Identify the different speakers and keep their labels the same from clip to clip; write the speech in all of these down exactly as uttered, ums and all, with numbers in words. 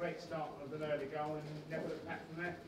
Speaker 1: great start of an early goal and never looked back from there.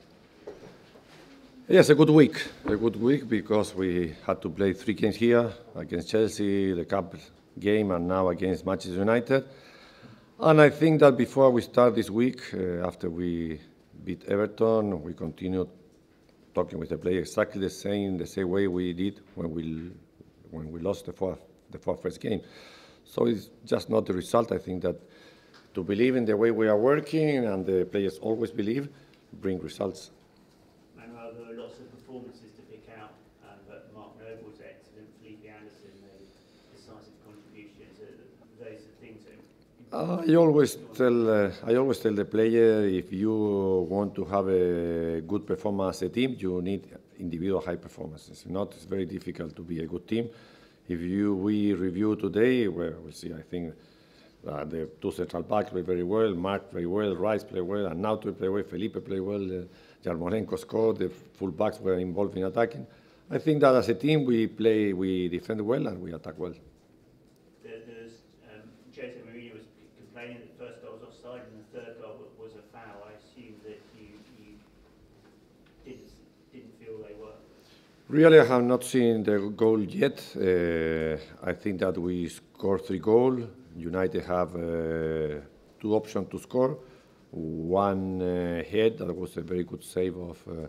Speaker 2: Yes, a good week. A good week because we had to play three games here against Chelsea, the Cup game, and now against Manchester United. And I think that before we start this week, uh, after we beat Everton, we continued talking with the players exactly the same, the same way we did when we when we lost the fourth, the fourth first game. So it's just not the result. I think that to believe in the way we are working, and the players always believe, bring results.
Speaker 3: Manuel, there were lots of performances to pick out, um, but Mark Noble was excellent. Felipe Anderson made decisive contributions. Uh, those are things that.
Speaker 2: Uh, I always tell uh, I always tell the player, if you want to have a good performance as a team, you need individual high performances. If not, it's very difficult to be a good team. If you we review today, well, we'll see. I think uh, the two central backs play very well, Mark very well, Rice play well, and now to play well, Felipe play well, uh, Yarmolenko scored, the full backs were involved in attacking. I think that as a team we play, we defend well and we attack well.
Speaker 3: There's um, Jose Mourinho was complaining that the first goal was offside and the third goal was a foul. I assume that you, you didn't, didn't feel they were.
Speaker 2: Really, I have not seen the goal yet. Uh, I think that we scored three goals. United have uh, two options to score. One uh, head, that was a very good save of uh,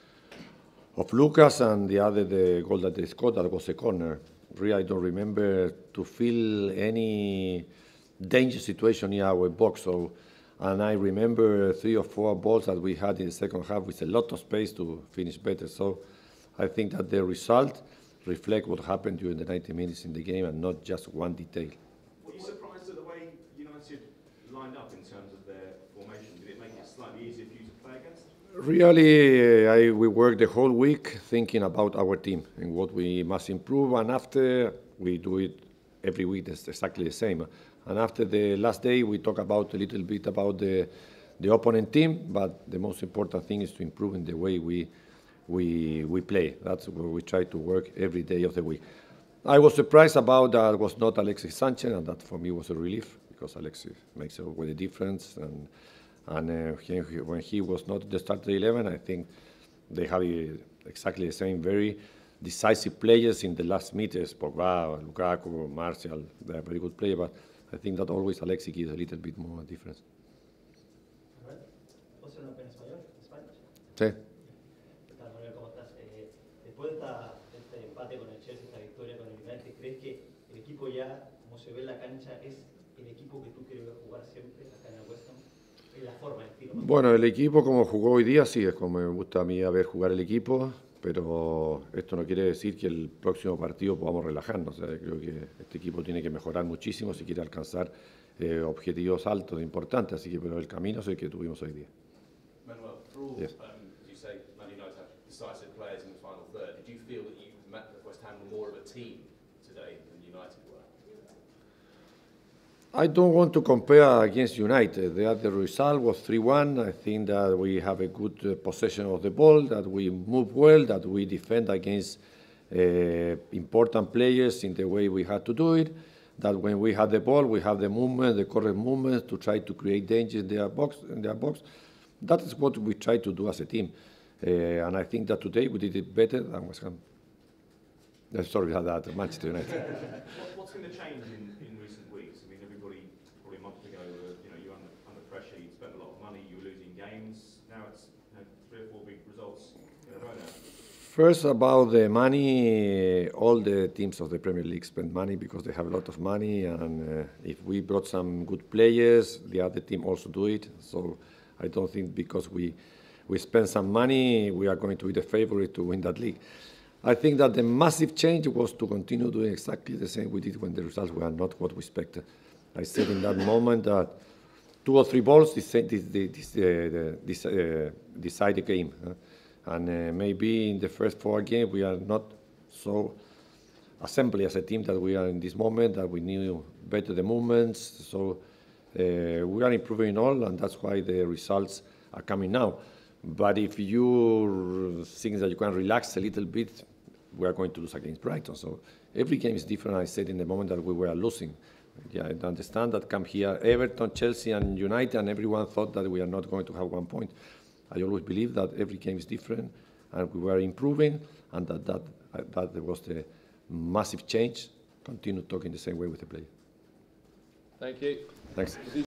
Speaker 2: of Lucas, and the other, the goal that they scored, that was a corner. Really, I don't remember to feel any danger situation near our box. So, and I remember three or four balls that we had in the second half with a lot of space to finish better. So, I think that the result reflects what happened during the ninety minutes in the game and not just one detail.
Speaker 4: Were you surprised at the way United lined up in terms of their formation? Did it make it slightly easier for you to play against?
Speaker 2: Really, I, we worked the whole week thinking about our team and what we must improve, and after we do it every week, it's exactly the same. And after the last day, we talk about a little bit about the, the opponent team, but the most important thing is to improve in the way we we we play. That's where we try to work every day of the week. I was surprised about that it was not Alexis Sanchez, and that for me was a relief because Alexis makes a really difference. And and uh, he, when he was not the starting eleven, I think they have exactly the same very decisive players in the last meters. Pogba, Lukaku, Martial, they are very good players, but I think that always Alexis gives a little bit more difference. Sí.
Speaker 5: Después de esta, este empate con el Chelsea, esta victoria con el United, ¿crees que el equipo ya, como se ve en la cancha, es el equipo que tú quieres ver jugar siempre acá en el West Ham? ¿Es la forma, el estilo?
Speaker 2: Bueno, el equipo como jugó hoy día, sí, es como me gusta a mí a ver jugar el equipo, pero esto no quiere decir que el próximo partido podamos relajarnos. O sea, creo que este equipo tiene que mejorar muchísimo si quiere alcanzar eh, objetivos altos, importantes, así que pero el camino es el que tuvimos hoy día.
Speaker 4: Manuel, for all,
Speaker 2: Yes.
Speaker 4: um, as you say, Man United have decisive players in the final third. Did you feel that you met West Ham were more of a team today than United were?
Speaker 2: I don't want to compare against United. The other result was three one. I think that we have a good uh, possession of the ball, that we move well, that we defend against uh, important players in the way we had to do it, that when we have the ball, we have the movement, the correct movements to try to create danger in their box. In their box. That is what we try to do as a team. Uh, and I think that today we did it better than West Ham. Uh, sorry, that Manchester United.
Speaker 4: what, what's going to change in, in recent weeks? I mean, everybody probably a month ago, uh, you know, you're under, under pressure. You spent a lot of money. You were losing games. Now it's you know, three or four big results in a row now.
Speaker 2: First, about the money, all the teams of the Premier League spend money because they have a lot of money, and uh, if we brought some good players, the other team also do it. So I don't think because we we spend some money, we are going to be the favorite to win that league. I think that the massive change was to continue doing exactly the same we did when the results were not what we expected. I said in that moment that two or three balls decide, this, uh, decide the game. Uh, and uh, maybe in the first four games we are not so assembly as a team that we are in this moment, that we knew better the movements. So uh, we are improving all, and that's why the results are coming now. But if you think that you can relax a little bit, we are going to lose against Brighton. So every game is different. I said in the moment that we were losing, Yeah, I understand that come here, Everton, Chelsea and United, and everyone thought that we are not going to have one point. I always believe that every game is different, and we were improving, and that that, that was the massive change. Continue talking the same way with the player.
Speaker 6: Thank you.
Speaker 2: Thanks.